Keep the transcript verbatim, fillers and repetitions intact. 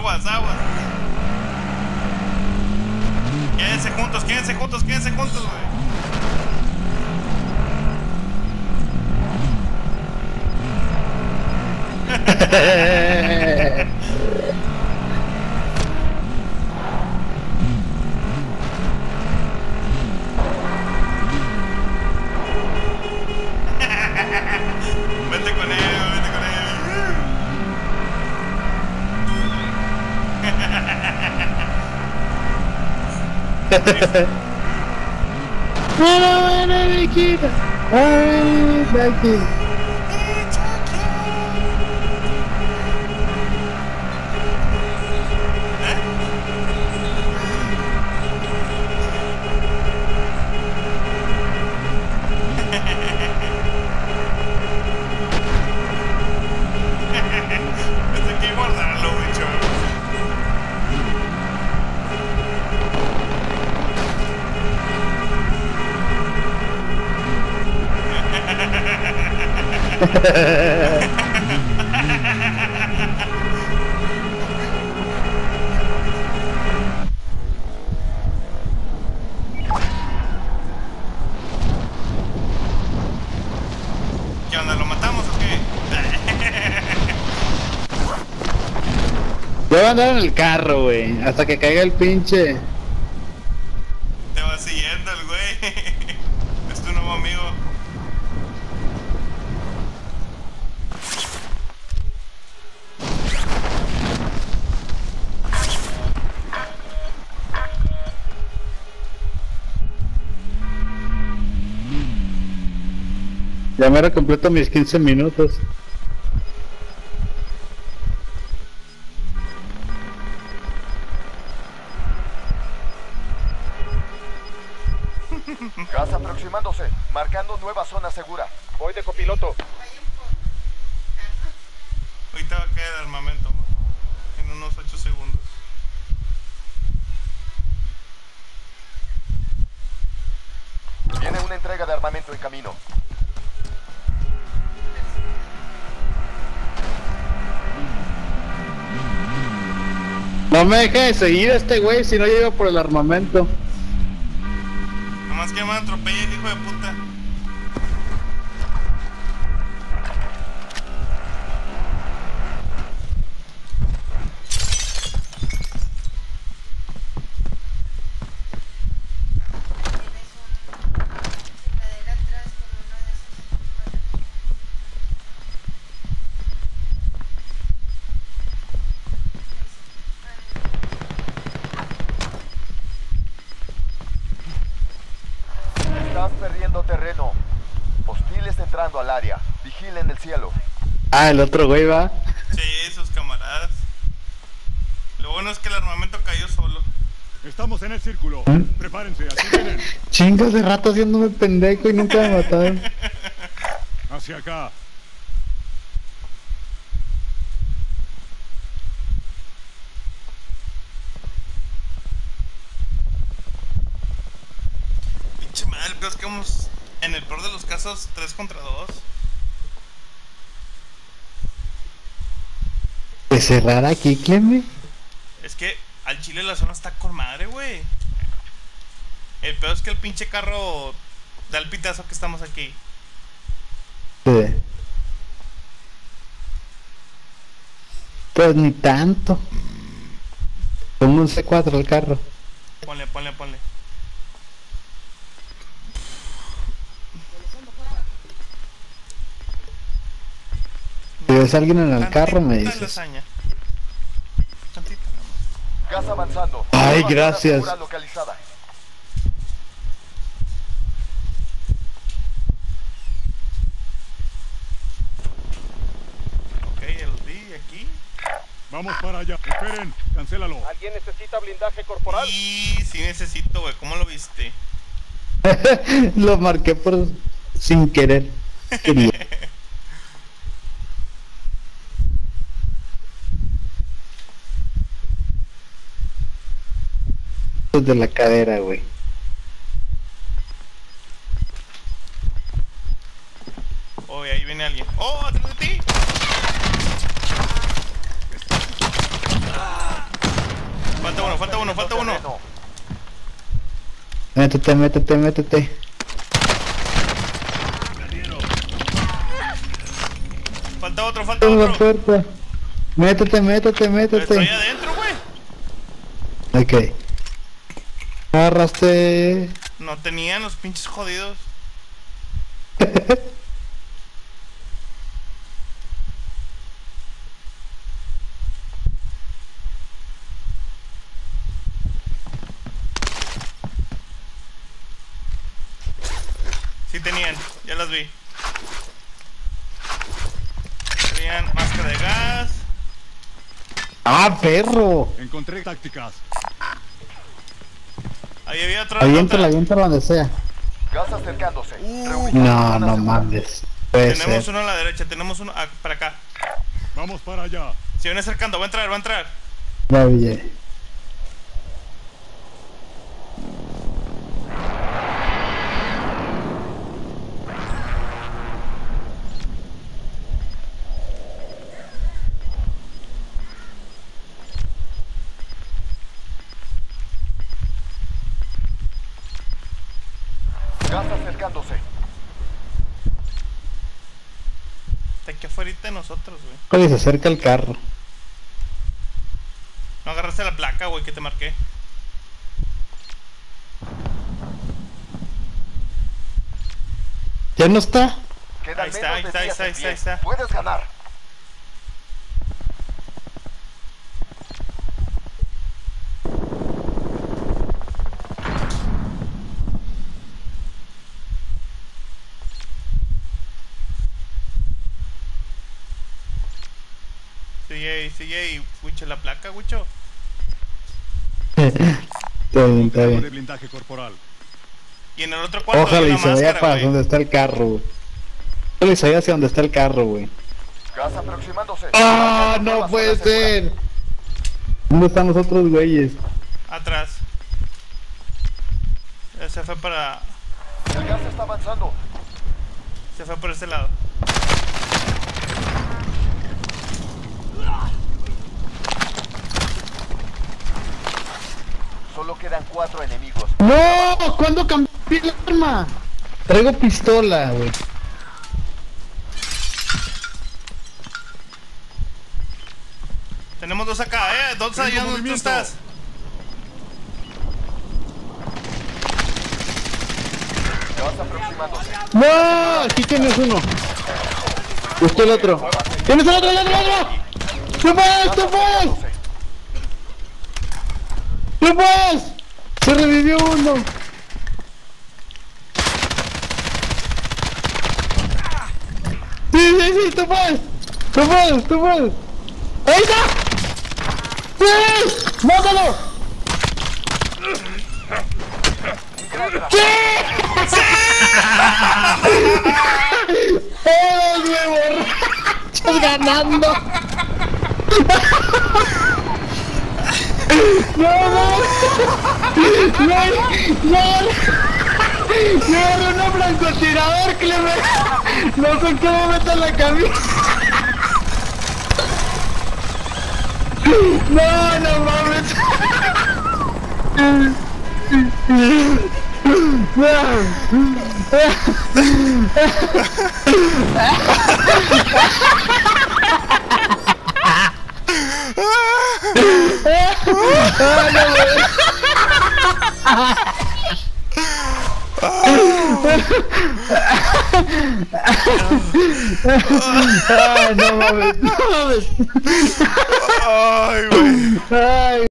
Aguas, aguas. Quédense juntos, quédense juntos, quédense juntos, güey. Vete con él, vete con él. Bueno, bueno, Nikita. Ay, Naki. Esto hay que guardarlo, bicho. ¿Qué onda? ¿Lo matamos o qué? Yo voy a andar en el carro, güey, hasta que caiga el pinche. Te va siguiendo el güey. Es tu nuevo amigo. Ya me era completo mis quince minutos. Gas aproximándose, marcando nueva zona segura. Voy de copiloto. Ahorita va a caer el armamento, ¿no? En unos ocho segundos. Tiene una entrega de armamento en camino. No me deje de seguir a este güey si no llego por el armamento. Nomás que me atropella el hijo de puta. Estás perdiendo terreno. Hostiles entrando al área. Vigilen el cielo. Ah, el otro güey va. Sí, sus camaradas. Lo bueno es que el armamento cayó solo. Estamos en el círculo. Prepárense, así vienen. Chingas de rato haciéndome pendejo y nunca me mataron. Hacia acá. Pinche madre, pero es que vamos en el peor de los casos tres contra dos. ¿De cerrar aquí, Cleme? Es que al chile la zona está con madre, güey. El peor es que el pinche carro da el pitazo que estamos aquí. Sí. Pues ni tanto. Como un C cuatro el carro. Ponle, ponle, ponle. Si ves a alguien en el Tantita carro me dices. lasaña. Tantita nomás. Gas avanzando. Ay, Nueva zona gracias. segura localizada. Ok, ya los vi aquí. Vamos para allá. Esperen, cancélalo. ¿Alguien necesita blindaje corporal? Y sí necesito, güey. ¿Cómo lo viste? Lo marqué por sin querer. Quería. De la cadera, güey. Oh, ahí viene alguien. ¡Oh, atrás de ti! uno, falta uno. terreno. Métete, métete, métete. Falta otro, falta Abre la otro. puerta. Métete, métete, Estoy métete. adentro, güey. Ok. Agarraste. No tenían los pinches jodidos. Sí tenían, ya las vi. Tenían máscara de gas. ¡Ah, perro! Encontré tácticas. Ahí había otra. Aviéntala, otra. aviéntala donde sea. Gas acercándose. Uh. Reubicando No, zona no segura. mames. Puede Tenemos ser. uno a la derecha, tenemos uno ah, para acá. Vamos para allá. Se viene acercando, va a entrar, va a entrar. Ya vi. Gas acercándose. Está aquí afuera de nosotros, güey. Oye, se acerca el carro. No agarraste la placa, güey, que te marqué. ¿Ya no está? Quedan Ahí está, menos ahí de está, ahí diez está, en ahí está, pie. ahí está. Puedes ganar. Sigue ahí, sigue ahí, Wicho, la placa, Wicho. Está bien, está Algo de bien. blindaje corporal. Y en el otro cuarto hay Ojalá y una se vaya máscara, para güey. donde está el carro, güey. Ojalá y se vaya hacia donde está el carro, güey. Gas aproximándose. ¡Ah, Marcando no zona puede segura. ser! ¿Dónde están los otros güeyes? Atrás. Eh, Se fue para... El gas está avanzando. Se fue por este lado. Solo quedan cuatro enemigos. ¡No! ¿Cuándo cambié el arma? Traigo pistola, güey. Tenemos dos acá, eh. Dos Tengo allá donde tú movimiento. estás. Gas aproximándose. ¡No! Aquí tienes uno. Justo el otro. ¡Tienes el otro, el otro, el otro! ¡Tú puedes, Gas tú puedes! acercándose. ¡Tú puedes! ¡Se revivió uno! ¡Sí, sí, sí! ¡Tú puedes! ¡Tú puedes, tú puedes! ¡Ahí está! ¡Sí! ¡Mátalo! ¡Sí! ¡Oh, güey, borrachos ganando! ¡No, no! ¡No, no! ¡Me agarró un francotirador que le me... No sé cómo meter la camisa. ¡No, no mames! ¡Ah, no mames! ¡No mames! Ay, güey. ¡Ay!